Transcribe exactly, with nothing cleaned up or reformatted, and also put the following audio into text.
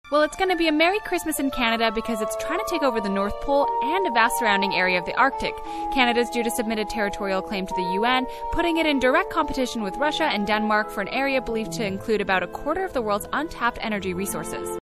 Well, it's going to be a Merry Christmas in Canada because it's trying to take over the North Pole and a vast surrounding area of the Arctic. Canada's due to submit a territorial claim to the U N, putting it in direct competition with Russia and Denmark for an area believed to include about a quarter of the world's untapped energy resources.